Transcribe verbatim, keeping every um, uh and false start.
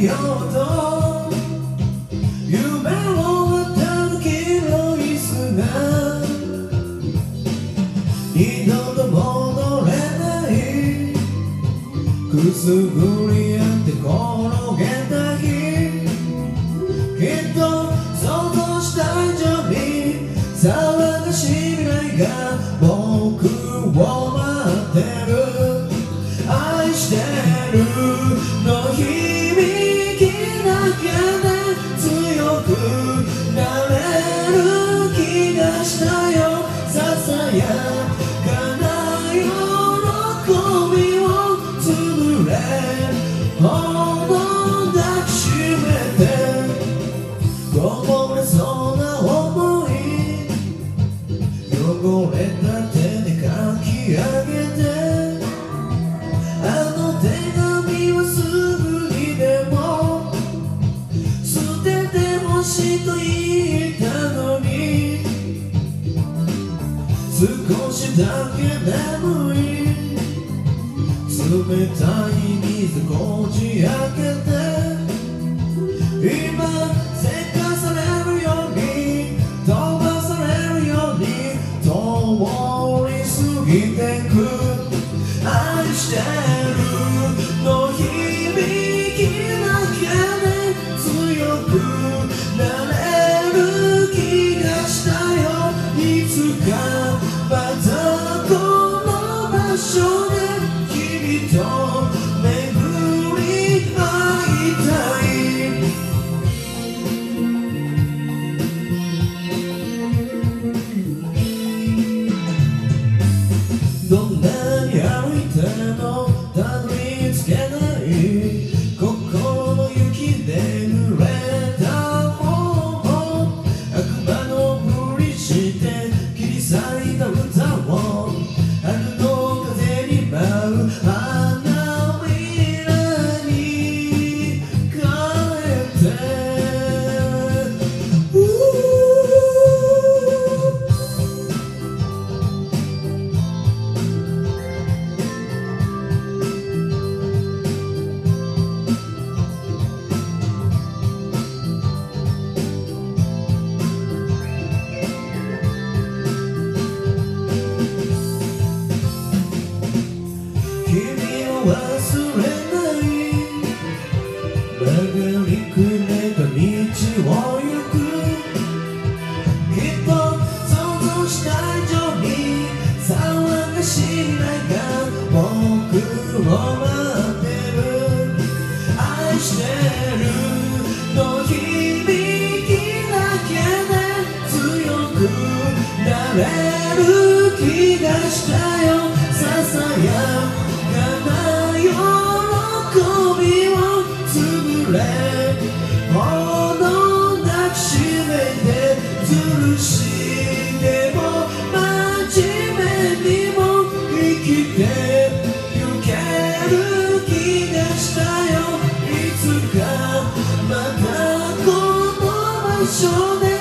ようと夢を渡る黄色い砂二度と戻れないくすぶり合って転げた日きっと想像した以上に騒がしい未来が僕を待ってる愛してるの響きだけで強くなれる気がしたよささやかな喜びをつぶれほど抱きしめてこぼれそうな想い汚れた手でかき上げてあの手紙はすぐにでも捨ててほしいと言ったのに少しだけ眠い冷たい水こじ開けて今せかされるように飛ばされるように通り過ぎてく愛してるの響きだけで強くなれる気がしたよいつかまたこの場所で君と巡り会いたいどんなに歩いてもたどり着けない心の雪で濡れたもの悪魔のふりして切り裂いた歌を春の風に舞う花びらに変えて君を忘れない曲がりくねった道を行くきっと想像した以上に騒がしい未来が僕を待ってる愛してるの響きだけで強くなれる気がしたよささや喜びをつぶれほど抱きしめてずるしても真面目にも生きてゆける気がしたよいつかまたこの場所で